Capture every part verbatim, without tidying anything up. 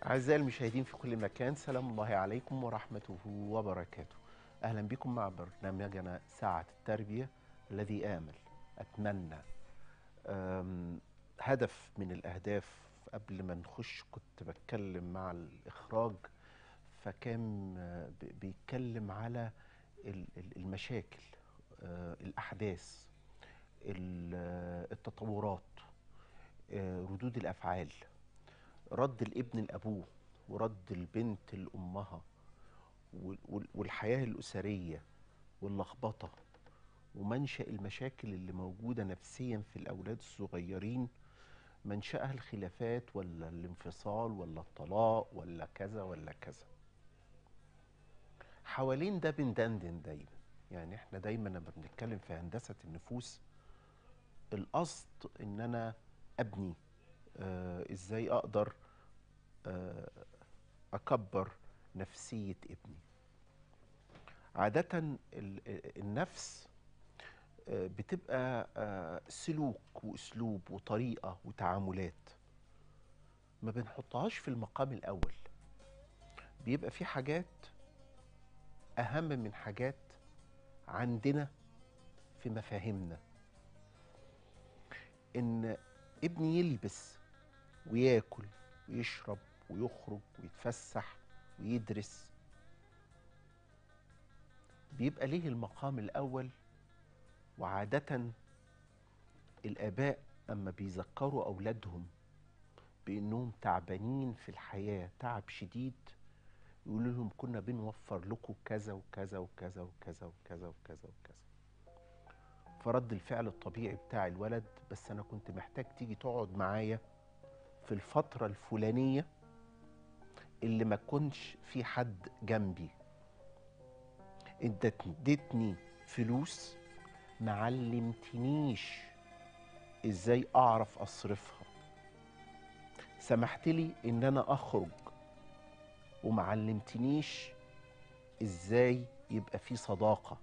أعزائي المشاهدين في كل مكان، سلام الله عليكم ورحمته وبركاته. أهلا بكم مع برنامجنا ساعة التربية الذي آمل أتمنى أم، هدف من الأهداف. قبل ما نخش كنت بتكلم مع الإخراج، فكان آه، ب- بيتكلم على ال- ال- المشاكل، آه، الأحداث، ال- آه، التطورات، آه، ردود الأفعال، رد الابن لأبوه ورد البنت لأمها، وال- وال- والحياة الأسرية واللخبطة، ومنشأ المشاكل اللي موجودة نفسيا في الأولاد الصغيرين، منشأها الخلافات ولا الانفصال ولا الطلاق ولا كذا ولا كذا. حوالين ده بندندن دايما. يعني احنا دايما لما بنتكلم في هندسة النفوس، القصد ان انا ابني، آه ازاي اقدر آه اكبر نفسية ابني. عادة ال- النفس آه، بتبقى آه، سلوك واسلوب وطريقه وتعاملات، ما بنحطهاش في المقام الاول. بيبقى في حاجات اهم من حاجات عندنا في مفاهيمنا. ان ابني يلبس وياكل ويشرب ويخرج ويتفسح ويدرس، بيبقى ليه المقام الاول. وعاده الاباء اما بيذكروا اولادهم بانهم تعبانين في الحياه تعب شديد، يقولوا لهم كنا بنوفر لكم كذا وكذا وكذا وكذا وكذا وكذا وكذا. فرد الفعل الطبيعي بتاع الولد، بس انا كنت محتاج تيجي تقعد معايا في الفترة الفلانية اللي ما كنش في حد جنبي. انت اديتني فلوس، معلمتنيش ازاي اعرف اصرفها. سمحت لي ان انا اخرج، ومعلمتنيش ازاي يبقى في صداقة.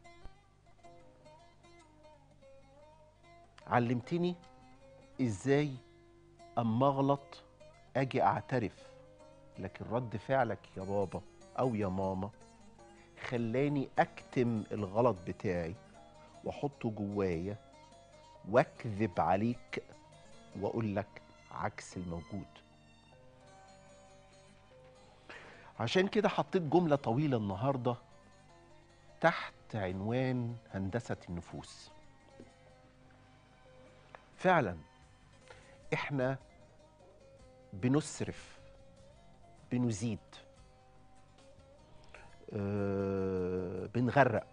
علمتني ازاي اما اغلط اجي اعترف، لكن رد فعلك يا بابا او يا ماما خلاني اكتم الغلط بتاعي واحطه جوايا واكذب عليك واقول لك عكس الموجود. عشان كده حطيت جملة طويلة النهاردة تحت عنوان هندسة النفوس. فعلا احنا بنسرف، بنزيد، آه بنغرق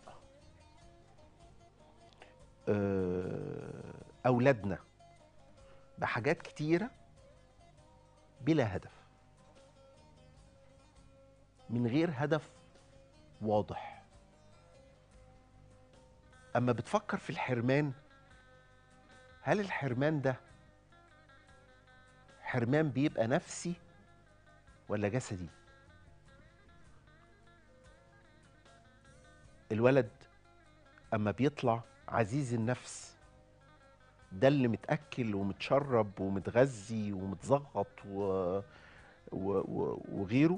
آه اولادنا بحاجات كتيرة بلا هدف، من غير هدف واضح. أما بتفكر في الحرمان، هل الحرمان ده حرمان بيبقى نفسي ولا جسدي؟ الولد أما بيطلع عزيز النفس، ده اللي متأكل ومتشرب ومتغذي ومتزغط و... و... و... وغيره،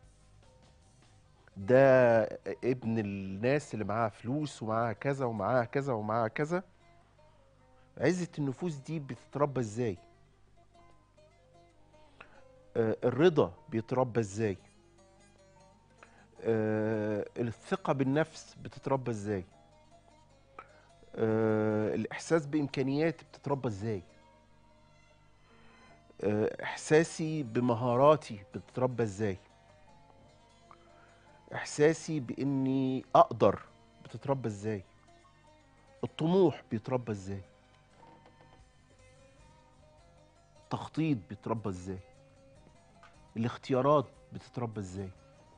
ده ابن الناس اللي معاها فلوس ومعاها كذا ومعاها كذا ومعاها كذا. عزة النفوس دي بتتربى ازاي؟ آه الرضا بيتربى ازاي؟ آه الثقة بالنفس بتتربى ازاي؟ آه الإحساس بإمكانياتي بتتربى ازاي؟ آه إحساسي بمهاراتي بتتربى ازاي؟ إحساسي بإني أقدر بتتربى ازاي؟ الطموح بيتربى ازاي؟ التخطيط بيتربى ازاي؟ الاختيارات بتتربى ازاي؟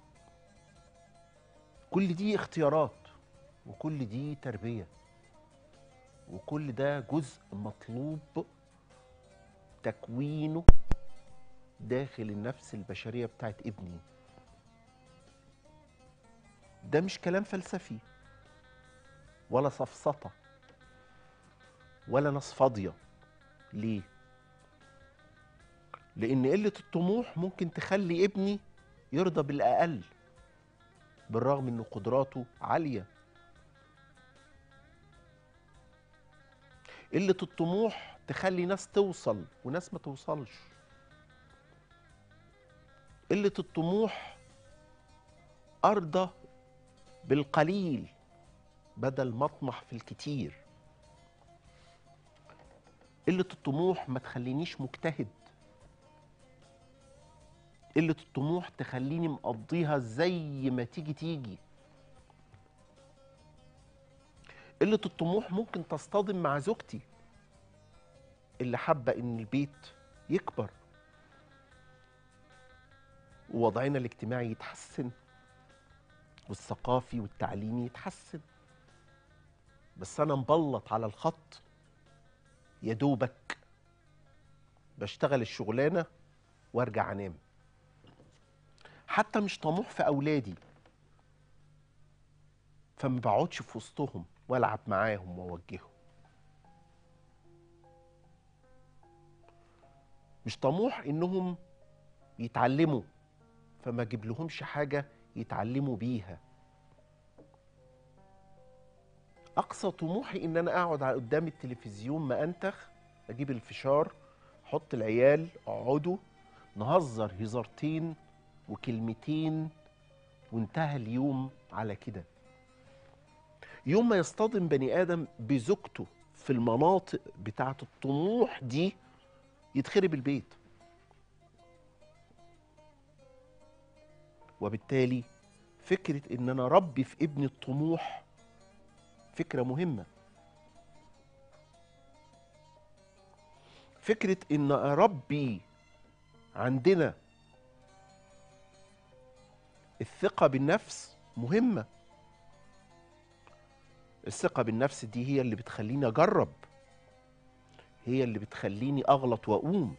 كل دي اختيارات، وكل دي تربية، وكل ده جزء مطلوب تكوينه داخل النفس البشرية بتاعت ابني. ده مش كلام فلسفي ولا سفسطة ولا ناس فاضية. ليه؟ لأن قلة الطموح ممكن تخلي ابني يرضى بالأقل بالرغم إن قدراته عالية. قلة الطموح تخلي ناس توصل وناس ما توصلش. قلة الطموح أرضى بالقليل بدل ما أطمح في الكتير. قلة الطموح ما تخلينيش مجتهد. قلة الطموح تخليني مقضيها زي ما تيجي تيجي. قلة الطموح ممكن تصطدم مع زوجتي اللي حابة إن البيت يكبر ووضعنا الاجتماعي يتحسن والثقافي والتعليمي يتحسن، بس أنا مبلط على الخط يا دوبك بشتغل الشغلانة وارجع أنام. حتى مش طموح في أولادي، فما بقعدش في وسطهم والعب معاهم واوجههم. مش طموح انهم يتعلموا، فما اجيب لهمش حاجه يتعلموا بيها. اقصى طموحي ان انا اقعد على قدام التلفزيون ما انتخ، اجيب الفشار، احط العيال اقعدوا نهزر هزارتين وكلمتين وانتهى اليوم على كده. يوم ما يصطدم بني ادم بزوجته في المناطق بتاعه الطموح دي يتخرب البيت. وبالتالي فكرة ان انا ربي في ابني الطموح فكرة مهمة. فكرة ان اربي عندنا الثقة بالنفس مهمة. الثقة بالنفس دي هي اللي بتخليني اجرب، هي اللي بتخليني اغلط واقوم،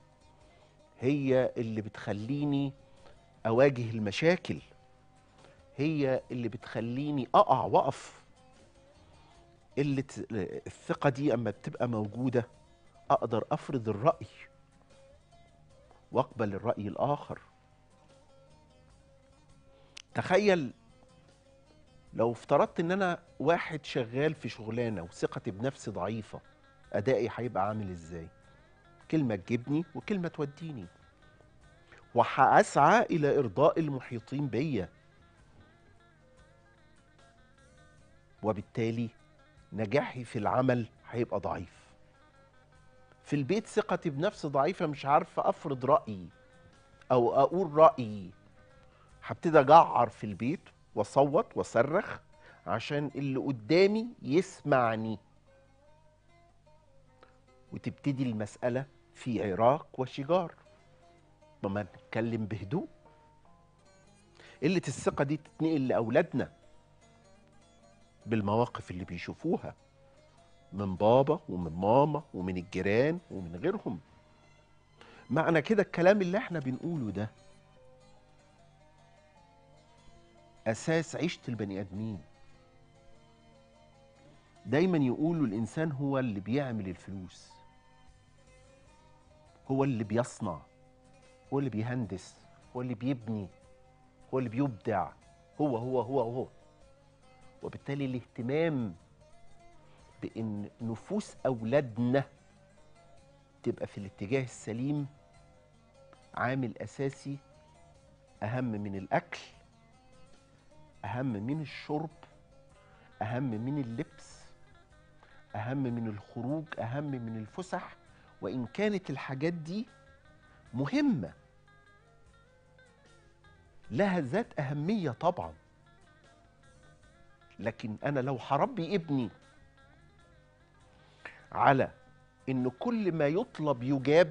هي اللي بتخليني اواجه المشاكل، هي اللي بتخليني اقع واقف. قلة الثقة دي اما بتبقى موجودة اقدر افرض الرأي واقبل الرأي الاخر. تخيل لو افترضت ان انا واحد شغال في شغلانة وثقتي بنفسي ضعيفة، ادائي هيبقى عامل ازاي؟ كلمة تجيبني وكلمة توديني، وهأسعى الى ارضاء المحيطين بيا، وبالتالي نجاحي في العمل هيبقى ضعيف. في البيت ثقتي بنفسي ضعيفة، مش عارفة افرض رأيي او اقول رأيي، هبتدي اجعر في البيت واصوت واصرخ عشان اللي قدامي يسمعني، وتبتدي المسألة في عراك وشجار. ما نتكلم بهدوء. قلة الثقة دي تتنقل لأولادنا بالمواقف اللي بيشوفوها من بابا ومن ماما ومن الجيران ومن غيرهم. معنى كده الكلام اللي احنا بنقوله ده أساس عيشة البني آدمين. دايما يقولوا الإنسان هو اللي بيعمل الفلوس، هو اللي بيصنع، هو اللي بيهندس، هو اللي بيبني، هو اللي بيبدع، هو هو هو هو. وبالتالي الاهتمام بأن نفوس أولادنا تبقى في الاتجاه السليم عامل أساسي، أهم من الأكل، أهم من الشرب، أهم من اللبس، أهم من الخروج، أهم من الفسح. وإن كانت الحاجات دي مهمة لها ذات أهمية طبعا، لكن أنا لو هربي ابني على إن كل ما يطلب يجاب،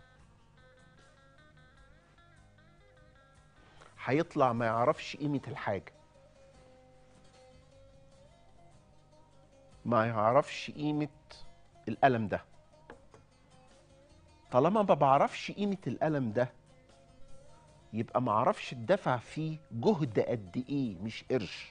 هيطلع ما يعرفش قيمة الحاجة، ما يعرفش قيمة الألم ده. طالما ما بعرفش قيمة الألم ده يبقى ما اعرفش الدفع فيه جهد قد ايه، مش قرش.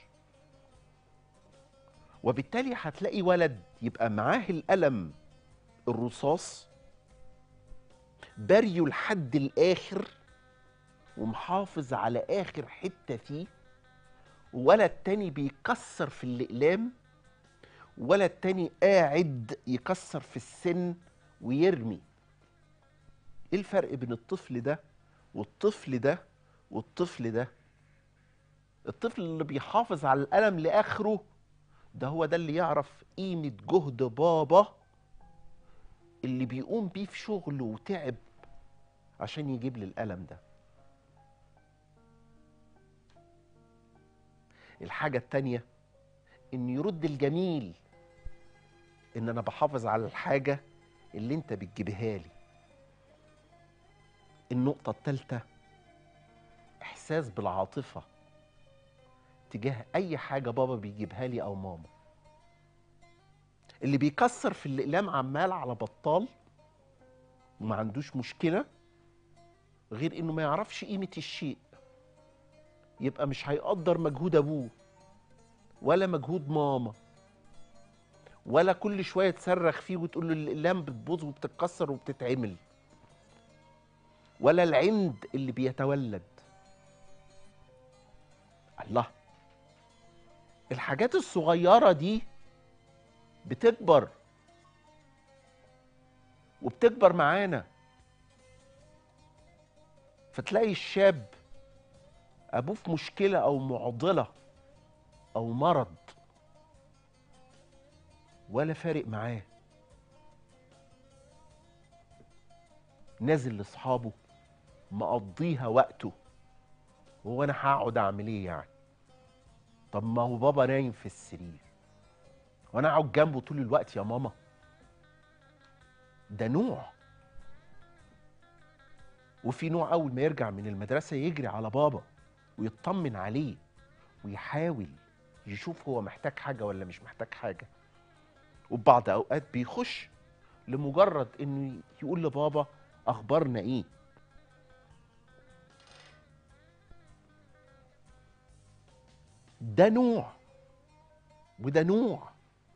وبالتالي هتلاقي ولد يبقى معاه القلم الرصاص بريه لحد الاخر ومحافظ على اخر حته فيه، ولا التاني بيكسر في الاقلام، ولا التاني قاعد يكسر في السن ويرمي. ايه الفرق بين الطفل ده والطفل ده والطفل ده؟ الطفل اللي بيحافظ على القلم لاخره ده هو ده اللي يعرف قيمة جهد بابا اللي بيقوم بيه في شغله وتعب عشان يجيب لي القلم ده. الحاجة التانية ان يرد الجميل، ان انا بحافظ على الحاجة اللي انت بتجيبها لي. النقطة التالتة احساس بالعاطفة تجاه اي حاجة بابا بيجيبها لي او ماما. اللي بيكسر في الاقلام عمال على بطال وما عندوش مشكلة غير انه ما يعرفش قيمة الشيء، يبقى مش هيقدر مجهود ابوه ولا مجهود ماما، ولا كل شويه تصرخ فيه وتقول له الاقلام بتبوظ وبتتكسر وبتتعمل، ولا العند اللي بيتولد. الله، الحاجات الصغيره دي بتكبر وبتكبر معانا. فتلاقي الشاب ابوه في مشكله او معضله او مرض ولا فارق معاه، نازل لاصحابه مقضيها وقته. هو انا هقعد اعمل ايه يعني؟ طب ما هو بابا نايم في السرير وانا اقعد جنبه طول الوقت يا ماما؟ ده نوع. وفي نوع اول ما يرجع من المدرسه يجري على بابا ويطمن عليه ويحاول يشوف هو محتاج حاجه ولا مش محتاج حاجه. وبعض اوقات بيخش لمجرد انه يقول لبابا اخبارنا ايه. ده نوع وده نوع.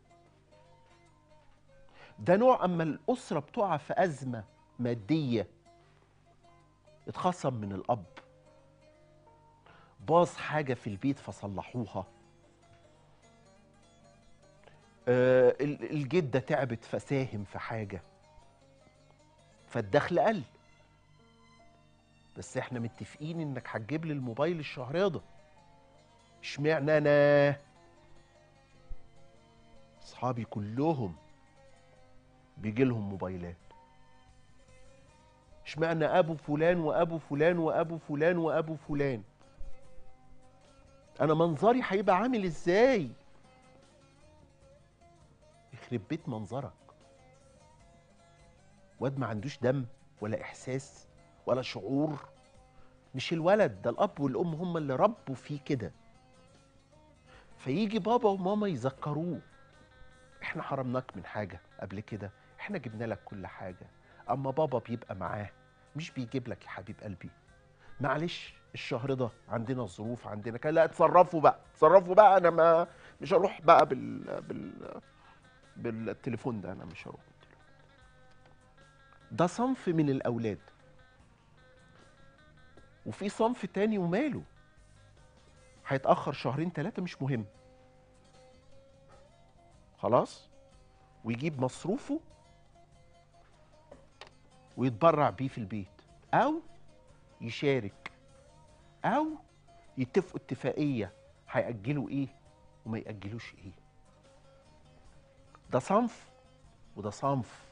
ده نوع اما الاسره بتقع في ازمه ماديه، اتخصم من الاب، باظ حاجه في البيت فصلحوها، آه الجده تعبت فساهم في حاجه فالدخل قل. بس احنا متفقين انك هتجيب لي الموبايل الشهر ده. اشمعنى انا؟ اصحابي كلهم بيجي لهم موبايلات. اشمعنى ابو فلان وابو فلان وابو فلان وابو فلان؟ انا منظري هيبقى عامل ازاي؟ يخرب بيت منظرك. واد ما عندوش دم ولا احساس ولا شعور. مش الولد ده، الاب والام هم اللي ربوا فيه كده. فيجي بابا وماما يذكروه، احنا حرمناك من حاجه قبل كده، احنا جبنا لك كل حاجه، اما بابا بيبقى معاه مش بيجيب لك يا حبيب قلبي. معلش الشهر ده عندنا ظروف، عندنا كده، لا اتصرفوا بقى اتصرفوا بقى، انا ما مش هروح بقى بال بال بالتليفون ده، انا مش هروح بالتليفون. ده صنف من الاولاد. وفي صنف تاني وماله، هيتاخر شهرين ثلاثه مش مهم، خلاص، ويجيب مصروفه ويتبرع بيه في البيت، او يشارك، او يتفقوا اتفاقيه هيأجلوا ايه وما يأجلوش ايه. ده صنف وده صنف.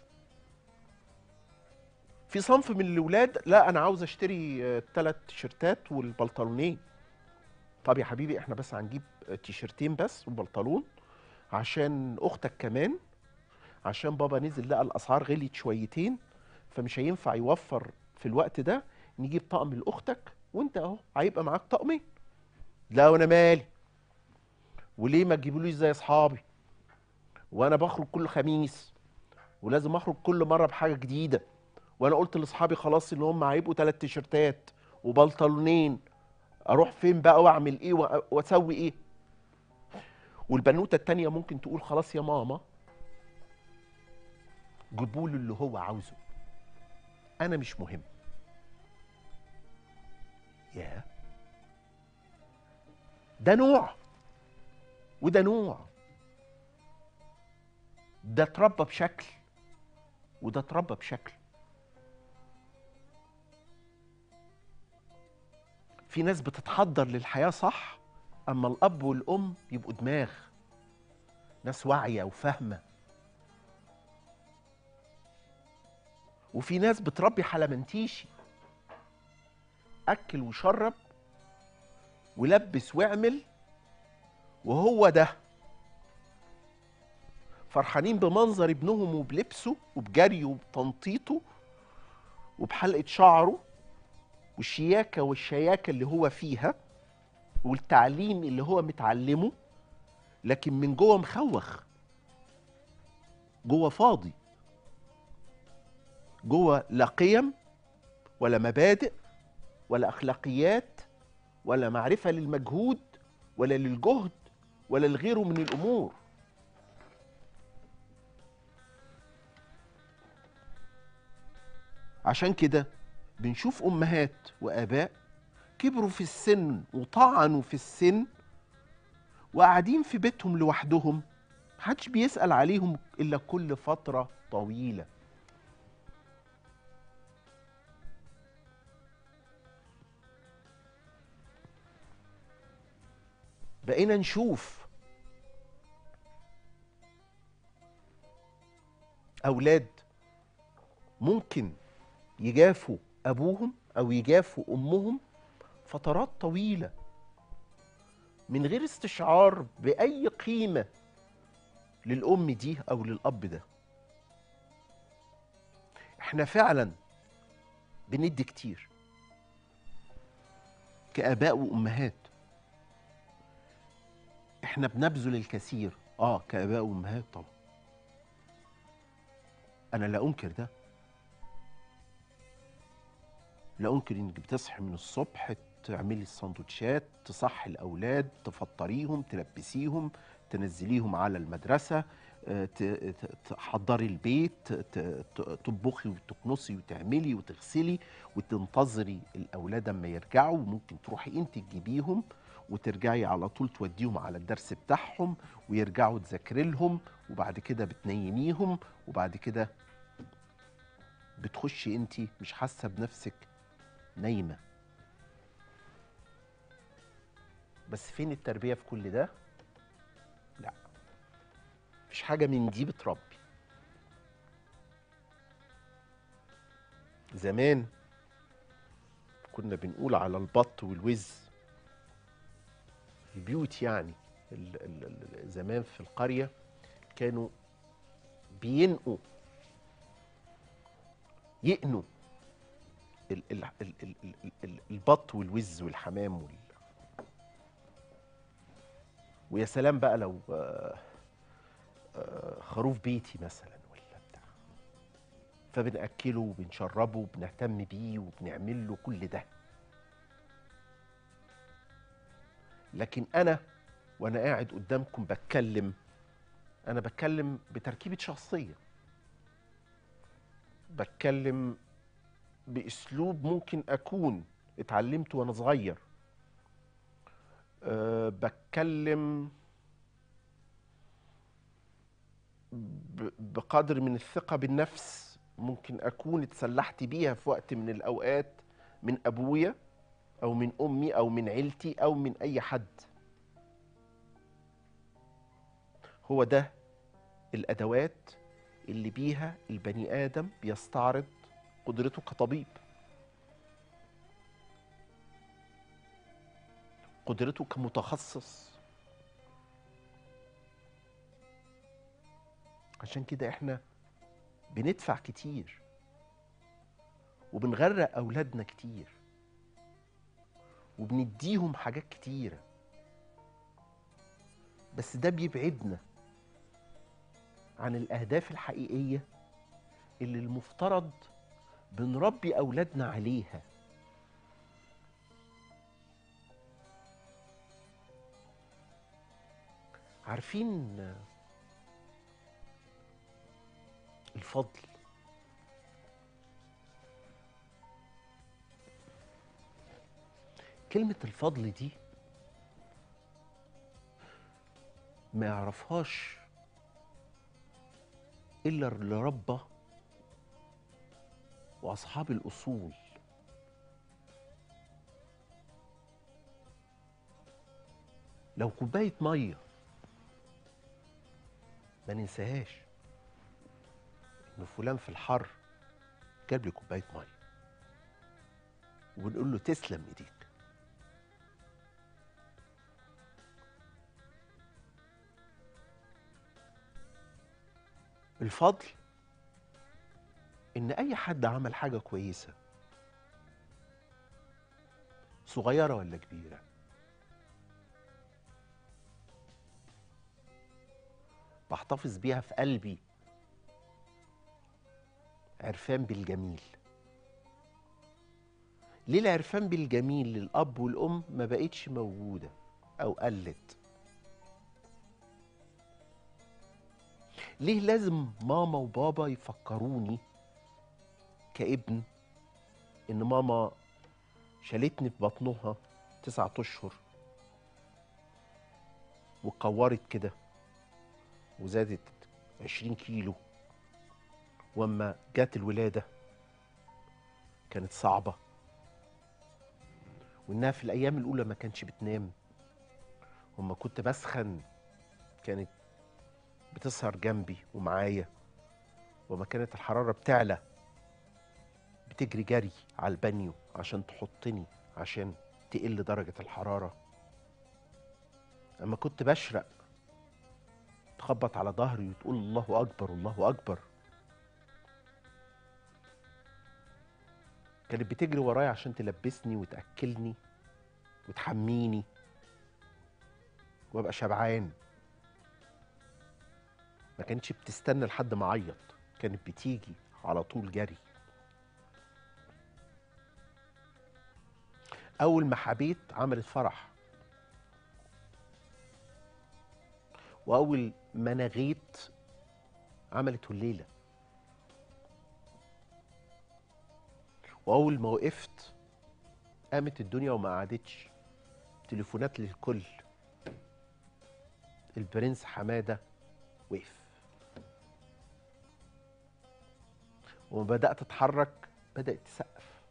في صنف من الولاد لا انا عاوز اشتري ثلاث تيشيرتات والبنطلونين. طب يا حبيبي احنا بس هنجيب تيشيرتين بس وبنطلون عشان اختك كمان، عشان بابا نزل لقى الاسعار غليت شويتين فمش هينفع يوفر في الوقت ده، نجيب طقم لاختك وانت اهو هيبقى معاك طقمين. لا وانا مالي، وليه ما تجيبوليش زي اصحابي؟ وانا بخرج كل خميس ولازم اخرج كل مره بحاجه جديده، وانا قلت لاصحابي خلاص ان هم هيبقوا ثلاث تيشيرتات وبنطلونين، اروح فين بقى واعمل ايه واسوي ايه؟ والبنوته التانيه ممكن تقول خلاص يا ماما جيبوا له اللي هو عاوزه. انا مش مهم. يا ده نوع وده نوع، ده اتربى بشكل وده اتربى بشكل. في ناس بتتحضر للحياة صح، اما الاب والام يبقوا دماغ، ناس واعية وفاهمة. وفي ناس بتربي حلمنتيشي، اكل وشرب ولبس واعمل، وهو ده فرحانين بمنظر ابنهم وبلبسه وبجريه وبتنطيطه وبحلقة شعره والشياكة والشياكة اللي هو فيها والتعليم اللي هو متعلمه، لكن من جوه مخوخ، جوه فاضي، جوه لا قيم ولا مبادئ ولا أخلاقيات ولا معرفة للمجهود ولا للجهد ولا لغيره من الأمور. عشان كده بنشوف أمهات وآباء كبروا في السن وطعنوا في السن وقاعدين في بيتهم لوحدهم، محدش بيسأل عليهم إلا كل فترة طويلة. بقينا نشوف أولاد ممكن يجافوا أبوهم أو يجافوا أمهم فترات طويلة من غير استشعار بأي قيمة للأم دي أو للأب ده. احنا فعلا بندي كتير كآباء وأمهات، احنا بنبذل الكثير اه كآباء وأمهات طبعا، أنا لا أنكر ده، لا أنكر إنك بتصحي من الصبح تعملي السندوتشات، تصحي الأولاد، تفطريهم، تلبسيهم، تنزليهم على المدرسة، آه، ت- ت- تحضري البيت، ت- ت- تطبخي وتكنسي وتعملي وتغسلي وتنتظري الأولاد أما يرجعوا، وممكن تروحي أنت تجيبيهم وترجعي على طول توديهم على الدرس بتاعهم ويرجعوا تذاكري لهم، وبعد كده بتنيميهم، وبعد كده بتخشي أنت مش حاسة بنفسك نايمة. بس فين التربية في كل ده؟ لا، مفيش حاجة من دي بتربي. زمان كنا بنقول على البط والوز، البيوت يعني، ال ال ال زمان في القرية كانوا بينقوا يقنوا ال ال ال ال ال ال البط والوز والحمام وال ويا سلام بقى لو آه، آه، خروف بيتي مثلا ولا بتاع، فبنأكله وبنشربه وبنهتم بيه وبنعمل له كل ده. لكن أنا وأنا قاعد قدامكم بتكلم، أنا بتكلم بتركيبة شخصية، بتكلم بأسلوب ممكن أكون اتعلمته وأنا صغير، أه بتكلم ب- بقدر من الثقة بالنفس ممكن أكون اتسلحت بيها في وقت من الأوقات من أبويا أو من أمي أو من عيلتي أو من أي حد. هو ده الأدوات اللي بيها البني آدم بيستعرض قدرته كطبيب، قدرته كمتخصص. عشان كده احنا بندفع كتير وبنغرق أولادنا كتير وبنديهم حاجات كتيرة، بس ده بيبعدنا عن الأهداف الحقيقية اللي المفترض بنربي أولادنا عليها. عارفين الفضل كلمة الفضل دي ما يعرفهاش إلا اللي ربى وأصحاب الأصول. لو كوباية مية ما ننساهاش إن فلان في الحر جاب لي كوباية مية، وبنقول له تسلم إيديك. الفضل إن أي حد عمل حاجة كويسة صغيرة ولا كبيرة بحتفظ بيها في قلبي، عرفان بالجميل. ليه العرفان بالجميل للأب والأم ما بقتش موجودة أو قلت؟ ليه لازم ماما وبابا يفكروني كابن إن ماما شالتني في بطنها تسعة أشهر واتكورت كده وزادت عشرين كيلو، واما جات الولادة كانت صعبة، وإنها في الأيام الأولى ما كانتش بتنام، وما كنت بسخن كانت بتسهر جنبي ومعايا، وما كانت الحرارة بتعلى بتجري جري على البانيو عشان تحطني عشان تقل درجة الحرارة. أما كنت بشرق تخبط على ظهري وتقول الله أكبر الله أكبر. كانت بتجري ورايا عشان تلبسني وتأكلني وتحميني وابقى شبعان. ما كانتش بتستنى لحد ما اعيط، كانت بتيجي على طول جري. اول ما حبيت عملت فرح، واول ما نغيت عملت الليله، واول ما وقفت قامت الدنيا وما قعدتش. تليفونات للكل. البرنس حماده وقف، وما بدات اتحرك بدات تسقف.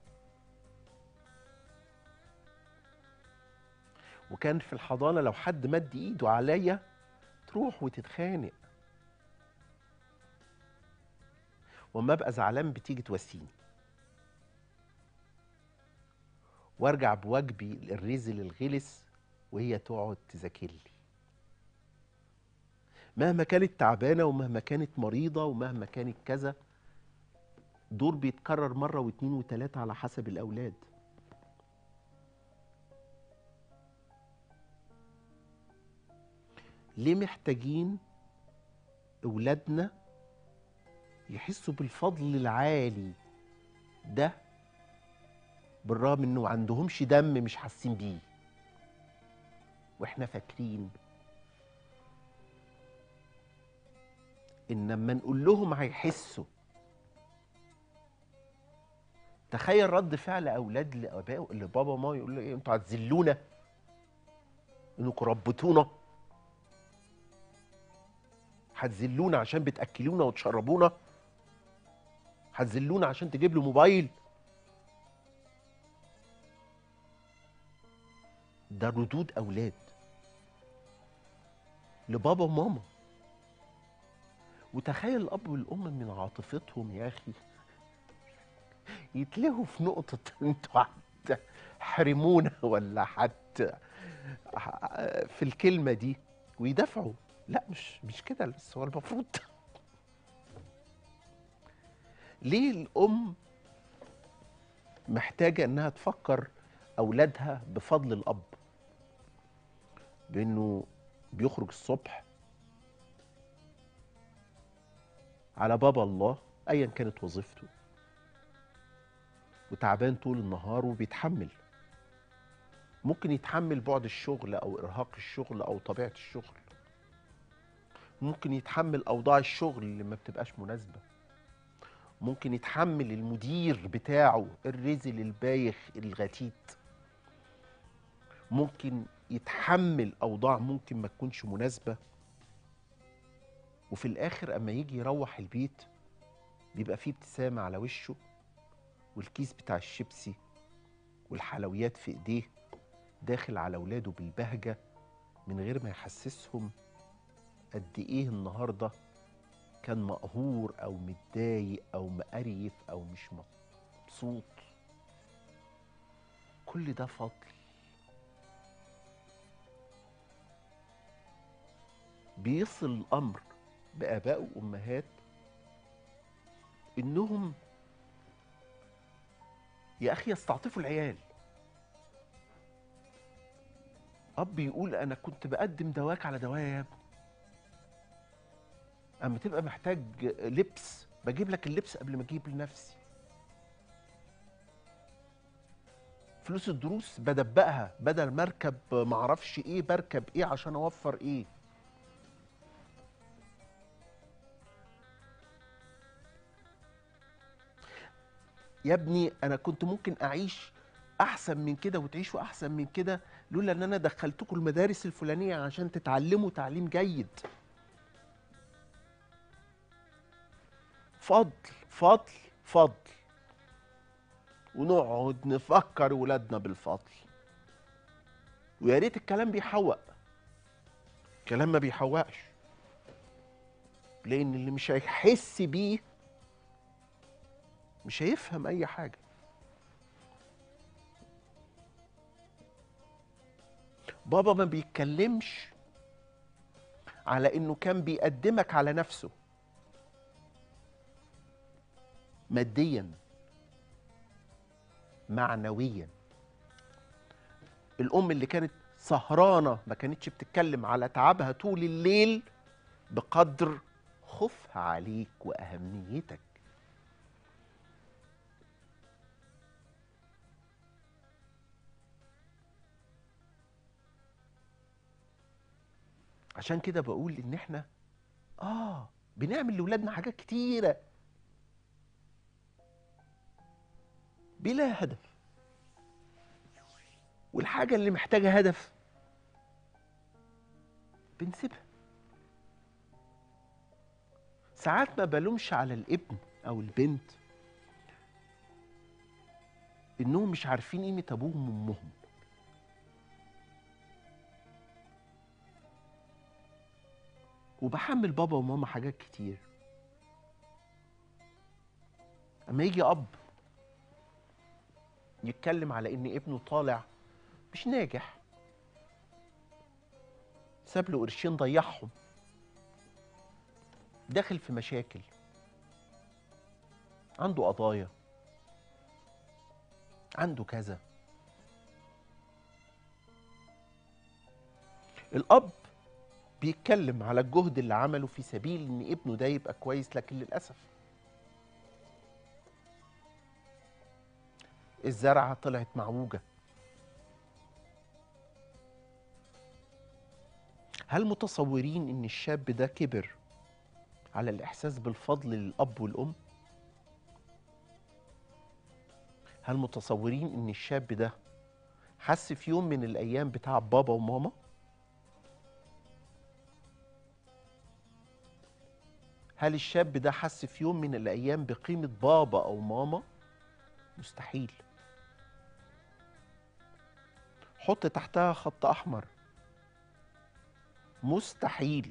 وكان في الحضانه لو حد مد ايده عليا تروح وتتخانق، وما ابقى زعلان بتيجي تواسيني، وارجع بواجبي الرزل الغلس وهي تقعد تذاكر لي مهما كانت تعبانه ومهما كانت مريضه ومهما كانت كذا. دور بيتكرر مره واتنين وتلاته على حسب الاولاد. ليه محتاجين اولادنا يحسوا بالفضل العالي ده بالرغم انه ما عندهمش دم مش حاسين بيه، واحنا فاكرين ان لما نقول لهم هيحسوا. تخيل رد فعل اولاد لاباء لبابا وماما يقول له ايه، انتوا هتذلونا انكم ربيتونا، هتذلونا عشان بتاكلونا وتشربونا، هتذلونا عشان تجيب له موبايل. ده ردود اولاد لبابا وماما. وتخيل الاب والام من عاطفتهم يا اخي يتلهوا في نقطه انتوا هتحرمونا ولا حتى في الكلمه دي ويدافعوا. لا مش مش كده، بس هو المفروض. ليه الام محتاجه انها تفكر اولادها بفضل الاب، بانه بيخرج الصبح على باب الله ايا كانت وظيفته وتعبان طول النهار وبيتحمل. ممكن يتحمل بعد الشغل او ارهاق الشغل او طبيعه الشغل، ممكن يتحمل اوضاع الشغل اللي ما بتبقاش مناسبه، ممكن يتحمل المدير بتاعه الرزل البايخ الغتيت، ممكن يتحمل اوضاع ممكن ما تكونش مناسبه، وفي الاخر اما يجي يروح البيت بيبقى فيه ابتسامه على وشه، والكيس بتاع الشيبسي والحلويات في ايديه، داخل على اولاده بالبهجه من غير ما يحسسهم قد ايه النهارده كان مقهور او متضايق او مقريف او مش مبسوط. كل ده فضل. بيصل الامر باباء وامهات انهم يا اخي يستعطفوا العيال. اب يقول انا كنت بقدم دواك على دوايا يا ابني، اما تبقى محتاج لبس بجيب لك اللبس قبل ما اجيب لنفسي، فلوس الدروس بدبقها بدل ما اركب معرفش ايه بركب ايه عشان اوفر ايه. يا ابني انا كنت ممكن اعيش احسن من كده وتعيشوا احسن من كده لولا ان انا دخلتكم المدارس الفلانيه عشان تتعلموا تعليم جيد. فضل فضل فضل. ونقعد نفكر ولادنا بالفضل، ويا ريت الكلام بيحوق. الكلام ما بيحوقش، لان اللي مش هيحس بيه مش هيفهم اي حاجه. بابا ما بيتكلمش على انه كان بيقدمك على نفسه ماديا معنويا. الام اللي كانت سهرانه ما كانتش بتتكلم على تعبها طول الليل بقدر خوفها عليك واهميتك. عشان كده بقول ان احنا اه بنعمل لاولادنا حاجات كتيره بلا هدف، والحاجه اللي محتاجه هدف بنسيبها. ساعات ما بلومش على الابن او البنت انهم مش عارفين قيمه ابوهم وامهم. وبحمل بابا وماما حاجات كتير. اما يجي اب يتكلم على ان ابنه طالع مش ناجح، ساب له قرشين ضيعهم، داخل في مشاكل، عنده قضايا، عنده كذا، الاب بيتكلم على الجهد اللي عمله في سبيل ان ابنه ده يبقى كويس، لكن للاسف الزرعه طلعت معوجه. هل متصورين ان الشاب ده كبر على الاحساس بالفضل للاب والام؟ هل متصورين ان الشاب ده حس في يوم من الايام بتاع بابا وماما؟ هل الشاب ده حس في يوم من الايام بقيمه بابا او ماما؟ مستحيل. حط تحتها خط احمر، مستحيل.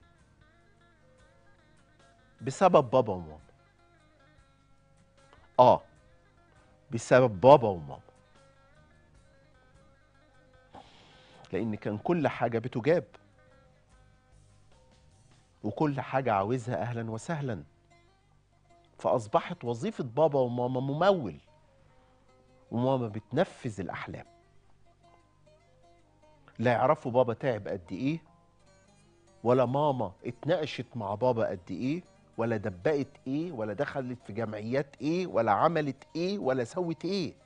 بسبب بابا وماما. اه بسبب بابا وماما، لان كان كل حاجه بتجاب، وكل حاجه عاوزها اهلا وسهلا. فاصبحت وظيفه بابا وماما ممول، وماما بتنفذ الاحلام. لا يعرفوا بابا تعب قد ايه، ولا ماما اتناقشت مع بابا قد ايه، ولا دبقت ايه، ولا دخلت في جمعيات ايه، ولا عملت ايه، ولا سوت ايه.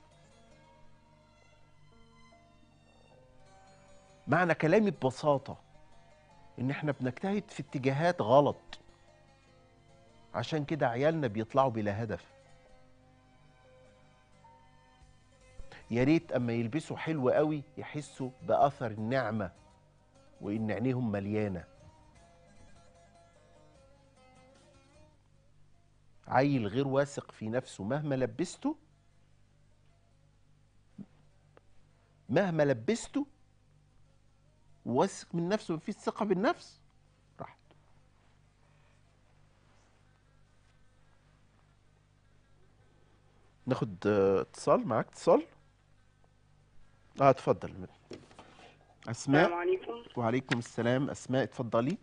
معنى كلامي ببساطه ان احنا بنجتهد في اتجاهات غلط، عشان كده عيالنا بيطلعوا بلا هدف. يا ريت اما يلبسوا حلو قوي يحسوا باثر النعمه وان عينيهم مليانه. عيل غير واثق في نفسه مهما لبسته، مهما لبسته واثق من نفسه مفيش ثقه بالنفس، راحت. ناخد آه، اتصال. معاك اتصال؟ اه اتفضل. اسماء. السلام عليكم. وعليكم السلام. اسماء اتفضلي.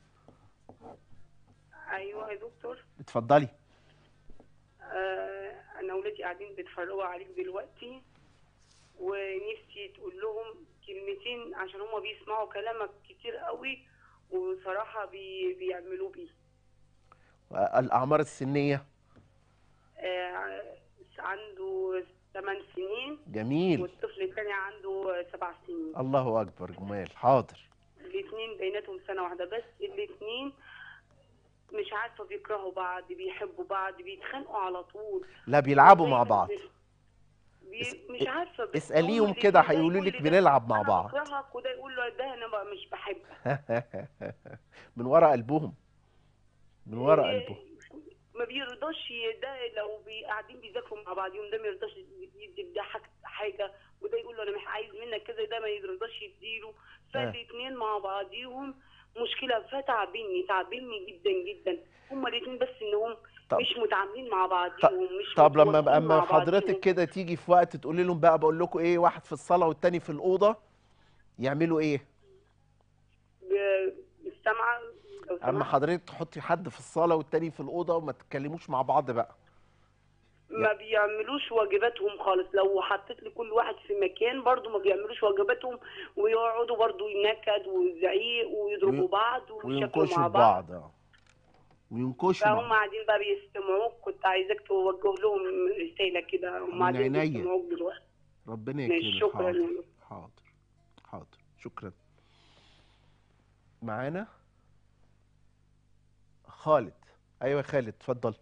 ايوه يا دكتور. اتفضلي. آه انا ولادي قاعدين بيتفرجوا عليك دلوقتي، ونفسي تقول لهم كلمتين عشان هم بيسمعوا كلامك كتير قوي، وصراحه بي بيعملوا بيه. الاعمار السنيه؟ آه عنده ثمان سنين. جميل. والطفل الثاني عنده سبع سنين. الله اكبر. جمال. حاضر. الاثنين بيناتهم سنه واحده بس. الاثنين مش عارفه بيكرهوا بعض، بيحبوا بعض، بيتخانقوا على طول. لا بيلعبوا مع بعض. بي مش عارفه. اساليهم كده هيقولوا لك بنلعب مع بعض. انا بكرهك، وده يقول له ده انا بقى مش بحبك. من ورا قلبهم، من ورا قلبهم. ما بيرضاش. ده لو بي قاعدين بيذاكروا مع بعضهم ده ما يرضاش يدي ده حاجه، وده يقول له انا مش عايز منك كذا، ده ما يرضاش يديله. فالاثنين مع بعضيهم مشكله. فتعبني تعبني جدا جدا. هما الاثنين بس انهم طب. مش متعاملين مع بعضيهم. مش طب لما اما حضرتك كده تيجي في وقت تقولي لهم بقى بقول لكم ايه، واحد في الصاله والتاني في الاوضه، يعملوا ايه؟ بالسمع. اما حضرتك تحطي حد في الصاله والتاني في الاوضه وما تتكلموش مع بعض بقى. ما بيعملوش واجباتهم خالص. لو حطيت لكل واحد في مكان برضو ما بيعملوش واجباتهم، ويقعدوا برضو ينكد وزعيق ويضربوا بعض ويشكلوا مع بعض. اه وينكشوا فهم قاعدين بقى بيستمعوك. كنت عايزاك توجه لهم رساله كده. هم قاعدين بيستمعوك دلوقتي. ربنا يكرمك. شكرا. حاضر حاضر حاضر. شكرا. معانا خالد. ايوه خالد اتفضل.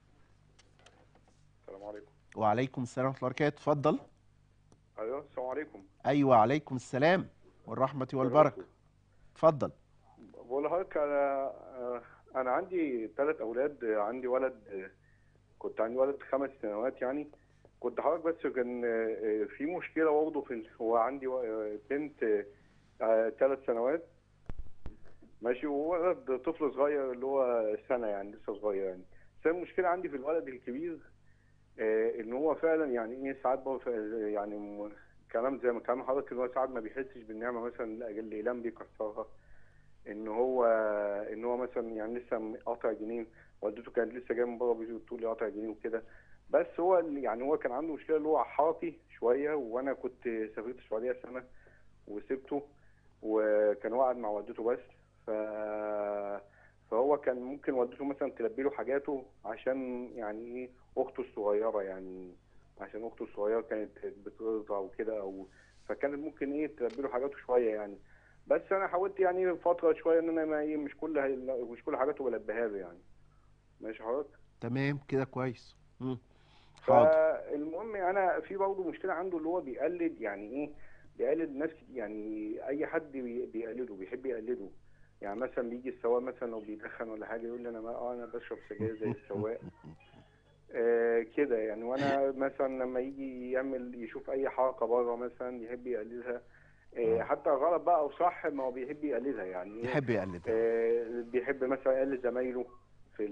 السلام عليكم. وعليكم السلام ورحمه الله وبركاته. اتفضل. ايوه السلام عليكم. ايوه عليكم السلام والرحمه والبركه. اتفضل. بقول لحضرتك انا انا عندي ثلاث اولاد. عندي ولد، كنت عندي ولد خمس سنوات يعني. كنت حضرتك بس كان في مشكله برضه في هو عندي بنت ثلاث سنوات ماشي، وولد طفل صغير اللي هو سنه يعني لسه صغير يعني. بس المشكله عندي في الولد الكبير ان هو فعلا يعني ايه ساعات يعني كلام زي ما كلام حضرتك ان هو ساعات ما بيحسش بالنعمه مثلا اللي الاقلام بيكسرها. ان هو ان هو مثلا يعني لسه قاطع جنين، والدته كانت لسه جايه من بره بتقول لي قاطع جنين وكده. بس هو يعني هو كان عنده مشكله اللي هو حركي شويه، وانا كنت سافرت السعوديه سنه وسبته، وكان قاعد مع والدته بس. ف فهو كان ممكن والدته مثلا تلبي له حاجاته عشان يعني ايه اخته الصغيره يعني، عشان اخته الصغيره كانت بترضع وكده، او فكانت ممكن ايه تلبي له حاجاته شويه يعني. بس انا حاولت يعني فتره شويه ان انا ما ايه مش كل مش كل حاجاته بلبيها له يعني. ماشي حضرتك؟ تمام كده كويس. امم حاضر. فالمهم انا في برضه مشكله عنده اللي هو بيقلد يعني ايه بيقلد ناس يعني اي حد بيقلده بيحب يقلده. يعني مثلا بيجي السواق مثلا لو بيدخن ولا حاجه يقول لي انا ما اه انا بشرب سجاير زي السواق. آه كده يعني. وانا مثلا لما يجي يعمل يشوف اي حركه بره مثلا يحب يقلدها. آه حتى غلط بقى او صح ما هو بيحب يقلدها يعني. يحب يقلدها. آه بيحب مثلا يقلد زمايله في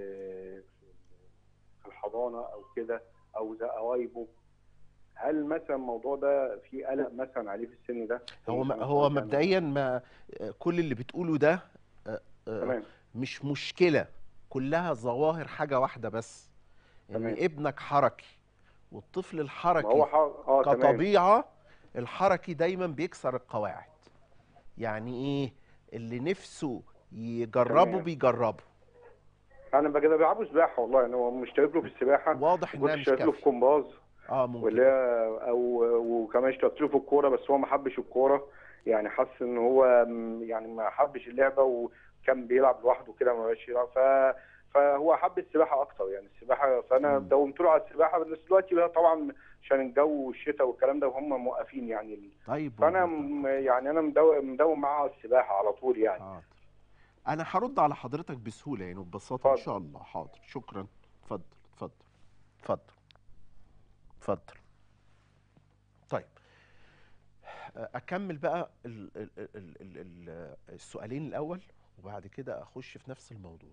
في الحضانه او كده او زي قرايبه. هل مثلا الموضوع ده في قلق مثلا عليه في السن ده؟ هو هو مبدئيا ما كل اللي بتقوله ده تمام. مش مشكله، كلها ظواهر حاجه واحده بس، ان تمام. ابنك حركي، والطفل الحركي هو حر... اه كطبيعه الحركي دايما بيكسر القواعد. يعني ايه اللي نفسه يجربه تمام. بيجربه. انا بقى كده بلعبه سباحه والله يعني. هو مشترك له في السباحه، واضح انها مش كافيه. له في كومباز اه ممكن ولا او وكمان اشتركت له في الكوره، بس هو ما حبش الكوره يعني. حس ان هو يعني ما حبش اللعبه وكان بيلعب لوحده كده ما بقاش يلعب. ف فهو حب السباحه اكتر يعني السباحه، فانا مم. داومت له على السباحه. بس دلوقتي بقى طبعا عشان الجو والشتاء والكلام ده وهم موقفين يعني. طيب فانا موجود. م- يعني انا مداوم مداوم معاه على السباحه على طول يعني. حاضر. انا هرد على حضرتك بسهوله يعني وببساطه ان اتفضل. شاء الله. حاضر، شكرا. اتفضل اتفضل اتفضل اتفضل. طيب، اكمل بقى ال ال ال ال ال السؤالين الاول وبعد كده اخش في نفس الموضوع.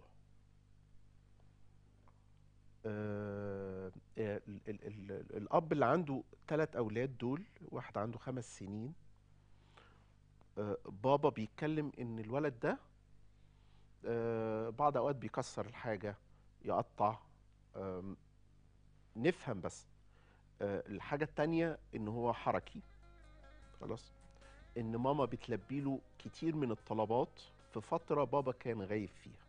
آه، ال ال ال الاب اللي عنده ثلاث اولاد دول، واحد عنده خمس سنين، آه، بابا بيتكلم ان الولد ده آه، بعض اوقات بيكسر الحاجه، يقطع. آم، نفهم بس. آه، الحاجه التانية ان هو حركي. خلاص. ان ماما بتلبي له كتير من الطلبات في فتره بابا كان غايب فيها.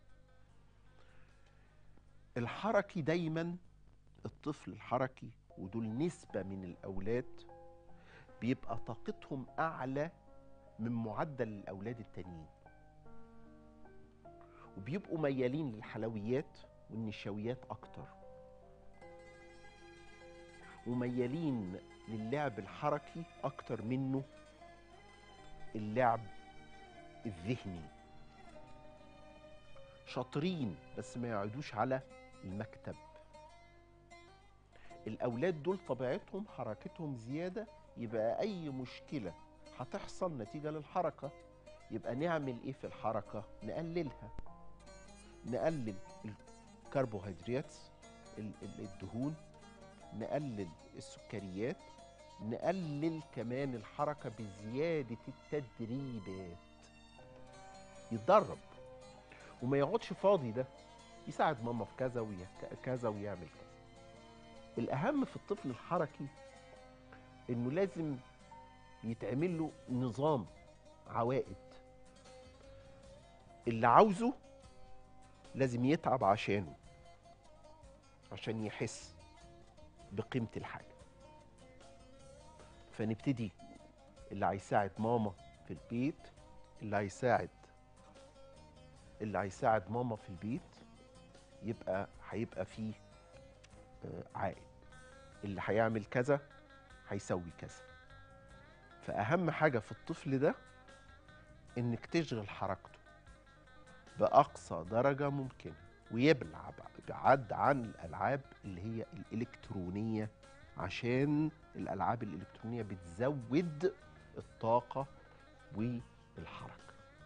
الحركي دايما، الطفل الحركي ودول نسبه من الاولاد بيبقى طاقتهم اعلى من معدل الاولاد التانيين، وبيبقوا ميالين للحلويات والنشويات اكتر، وميالين للعب الحركي اكتر منه اللعب الذهني. شاطرين بس ما يقعدوش على المكتب. الاولاد دول طبيعتهم حركتهم زياده، يبقى اي مشكله هتحصل نتيجه للحركه. يبقى نعمل ايه في الحركه؟ نقللها. نقلل الكربوهيدرات، ال- ال- الدهون، نقلل السكريات، نقلل كمان الحركه بزياده التدريبات. يتدرب وما يقعدش فاضي، ده يساعد ماما في كذا وكذا ويعمل كذا. الأهم في الطفل الحركي إنه لازم يتعمل له نظام عوائد. اللي عاوزه لازم يتعب عشانه، عشان يحس بقيمة الحاجة. فنبتدي اللي هيساعد ماما في البيت، اللي هيساعد اللي هيساعد ماما في البيت يبقى هيبقى فيه آه، عائد. اللي هيعمل كذا هيسوي كذا. فأهم حاجة في الطفل ده إنك تشغل حركته بأقصى درجة ممكنة، ويبعد بعد عن الألعاب اللي هي الإلكترونية، عشان الألعاب الإلكترونية بتزود الطاقة والحركة.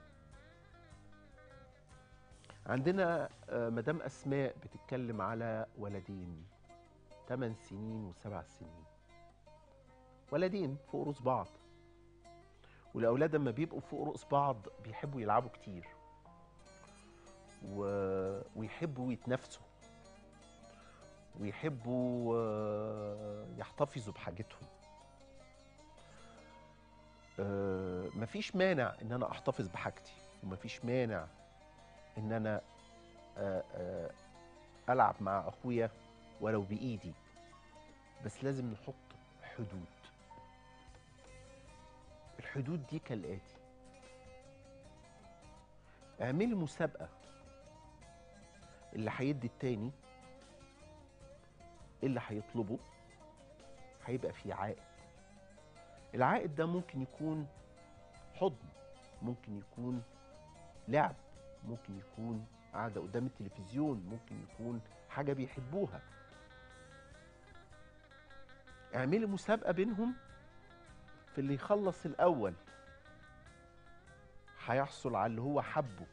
عندنا آه، مدام أسماء بتتكلم على ولدين ثمان سنين وسبع سنين، ولدين فوق رؤوس بعض. والأولاد لما بيبقوا فوق رؤوس بعض بيحبوا يلعبوا كتير و... ويحبوا يتنافسوا، ويحبوا آه، يحتفظوا بحاجتهم. آه، مفيش مانع ان انا احتفظ بحاجتي، ومفيش مانع ان انا آه، آه، العب مع اخويا ولو بايدي، بس لازم نحط حدود. الحدود دي كالاتي: اعملي مسابقه، اللي هيدي التاني اللي هيطلبه هيبقى فيه عائد. العائد ده ممكن يكون حضن، ممكن يكون لعب، ممكن يكون قاعدة قدام التلفزيون، ممكن يكون حاجة بيحبوها. اعملي مسابقة بينهم، في اللي يخلص الأول هيحصل على اللي هو حبه.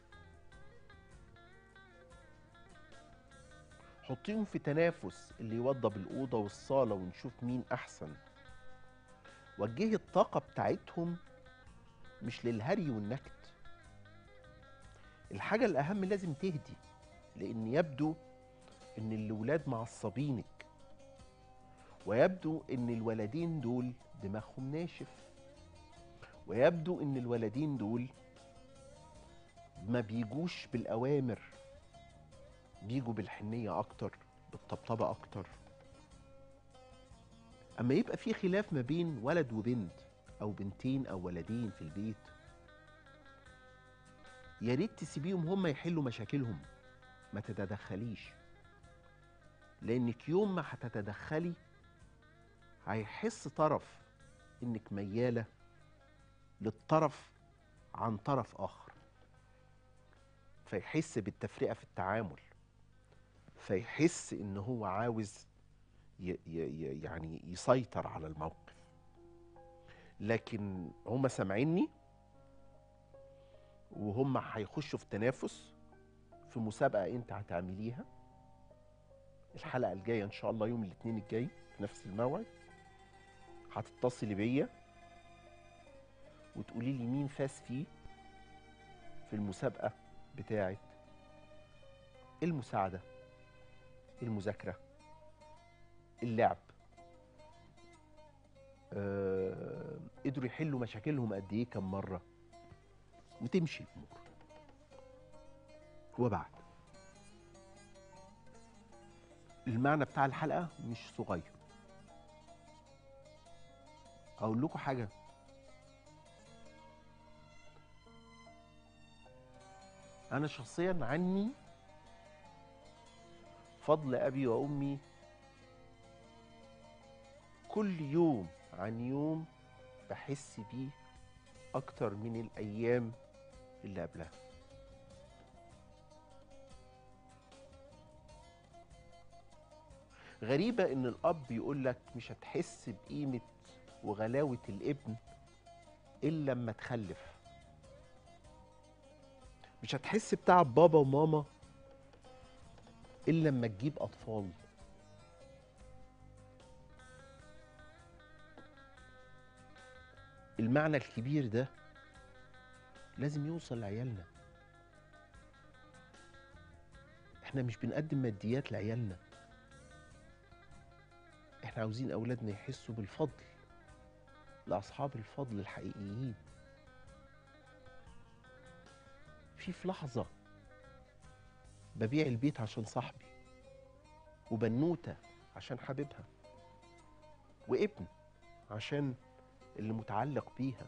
حطيهم في تنافس، اللي يوضب الأوضة والصالة ونشوف مين أحسن. وجهي الطاقة بتاعتهم مش للهري والنكد. الحاجة الأهم لازم تهدي، لأن يبدو إن الولاد معصبينك، ويبدو إن الولدين دول دماغهم ناشف، ويبدو إن الولدين دول ما بيجوش بالأوامر، بيجوا بالحنية أكتر، بالطبطبة أكتر. أما يبقى في خلاف ما بين ولد وبنت، أو بنتين أو ولدين في البيت، يا ريت تسيبيهم هم يحلوا مشاكلهم. ما تتدخليش، لانك يوم ما هتتدخلي هيحس طرف انك ميالة للطرف عن طرف اخر، فيحس بالتفرقة في التعامل، فيحس ان هو عاوز ي ي يعني يسيطر على الموقف. لكن هم سامعيني وهم هيخشوا في تنافس في مسابقة انت هتعمليها الحلقة الجاية ان شاء الله يوم الاثنين الجاي في نفس الموعد. هتتصلي بيا وتقولي لي مين فاز فيه في المسابقة بتاعت المساعدة، المذاكرة، اللعب، أه قدروا يحلوا مشاكلهم قد ايه كم مرة، وتمشي الامور. وبعد المعنى بتاع الحلقة مش صغير. اقول لكم حاجة، انا شخصيا عني فضل ابي وامي كل يوم عن يوم بحس بيه اكتر من الايام اللي قبلها. غريبة ان الاب يقول لك مش هتحس بقيمة وغلاوة الابن الا لما تخلف، مش هتحس بتعب بابا وماما الا لما تجيب اطفال. المعنى الكبير ده لازم يوصل لعيالنا. احنا مش بنقدم ماديات لعيالنا، احنا عاوزين اولادنا يحسوا بالفضل لاصحاب الفضل الحقيقيين. في في لحظة ببيع البيت عشان صاحبي، وبنوتة عشان حبيبها، وابن عشان اللي متعلق بيها،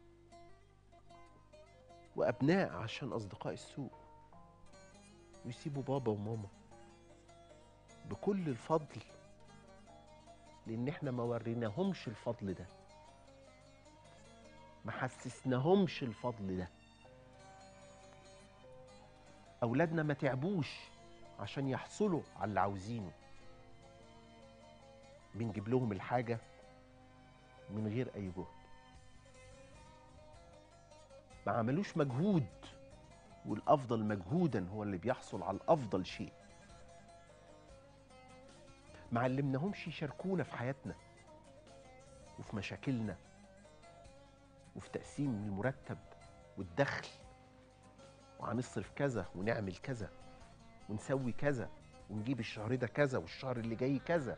وابناء عشان اصدقاء السوء، ويسيبوا بابا وماما بكل الفضل لان احنا ما وريناهمش الفضل ده، ما حسسناهمش الفضل ده. اولادنا ما تعبوش عشان يحصلوا على اللي عاوزينه، بنجيب لهم الحاجة من غير اي جهد. ما عملوش مجهود، والافضل مجهودا هو اللي بيحصل على الافضل شيء. ما علمناهمش يشاركونا في حياتنا وفي مشاكلنا وفي تقسيم المرتب والدخل، وهنصرف كذا ونعمل كذا ونسوي كذا ونجيب الشهر ده كذا والشهر اللي جاي كذا.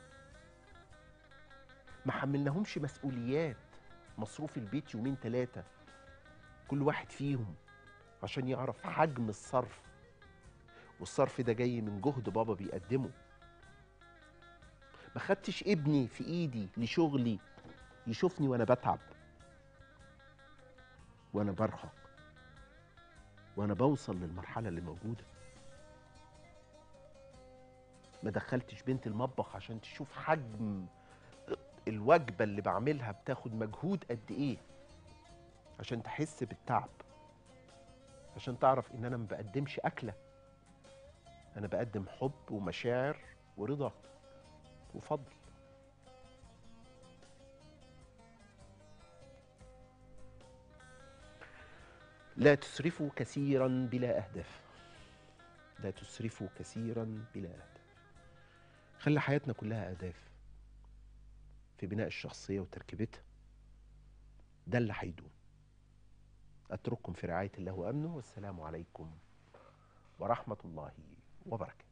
ما حملناهمش مسؤوليات، مصروف البيت يومين ثلاثة كل واحد فيهم عشان يعرف حجم الصرف، والصرف ده جاي من جهد بابا بيقدمه. ما خدتش ابني في ايدي لشغلي يشوفني وانا بتعب وانا برهق وانا بوصل للمرحلة اللي موجودة. ما دخلتش بنت المطبخ عشان تشوف حجم الوجبة اللي بعملها بتاخد مجهود قد ايه، عشان تحس بالتعب، عشان تعرف ان انا ما بقدمش اكلة، انا بقدم حب ومشاعر ورضا وفضل. لا تسرفوا كثيرا بلا اهداف، لا تسرفوا كثيرا بلا اهداف. خلي حياتنا كلها اهداف في بناء الشخصية وتركيبتها، ده اللي هيدوم. اترككم في رعاية الله وامنه، والسلام عليكم ورحمة الله وبركاته.